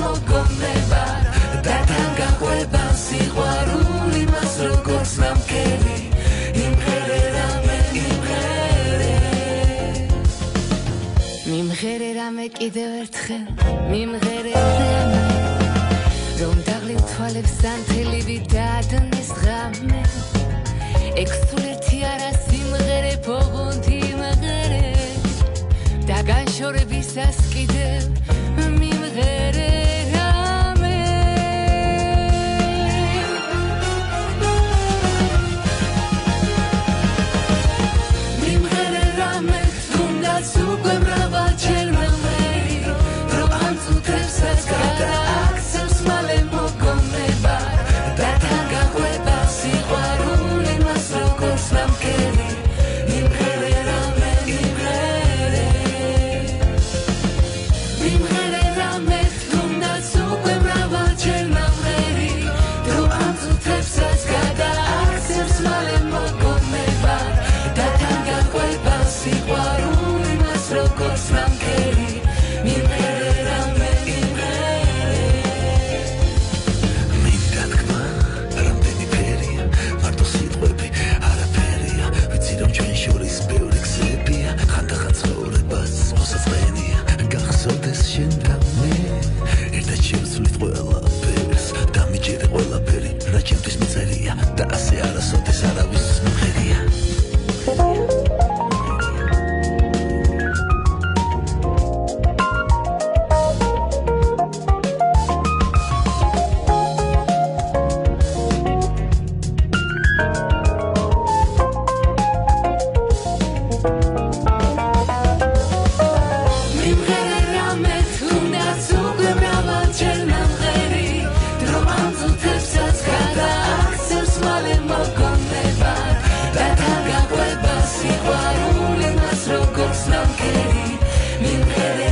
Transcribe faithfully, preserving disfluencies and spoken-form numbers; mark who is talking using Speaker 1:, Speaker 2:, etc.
Speaker 1: მოგონება და თან გაყვება სიყვარული მას როგორც ნამქერი იმღერე რამე მიმღერე მიმღერე რამე კიდევ ერთხელ მიმღერე რამე რომ დაღლილ თვალებს ანთელივი დაადნეს ღამე ექსულერთი არა სიმღერე ფოღუნთი იმღერე და განშორებისას კიდევ მიმღერე რამე მიმღერე რამე თუნდაც უკვე მრავალჯერ მომერი რომ ამ წუთებსაც გადააქცევს მალე მოგონება და თან გაყვება სიყვარული მას როგორც ნამქერი მიმღერე რამე მიმღერე მიმღერე რამე თუნდაც უკვე მრავალჯერ მომერი რომ ამ წუთებსაც გადააქცევს მალე მოგონება და თან გაყვება სიყვარული მას როგორც ნამქერი მიმღერე რამე მიმღერე
Speaker 2: მინდა თქვა რამდენი ფერია მარტო სიტყვები არაფერია ვიცი რომ ჩვენ შორის ბევრი გზებია ხანდახან ცხოვრებას მოსაწყენია გახსოვდეს შენ და მე ერთად შევცვლით ყველაფერს და მიჯერე ყველაფერი რა ჩემთვის მიწერია და ასე არასოდეს არავის მომღერია
Speaker 1: მიმღერე რამე თუნდაც უკვე მრავალჯერ მომღერი რომ ამ წუთებსაც გადააქცევს მალე მოგონება და თან გაყვება სიყვარული მას როგორც ნამქერი მიმღერე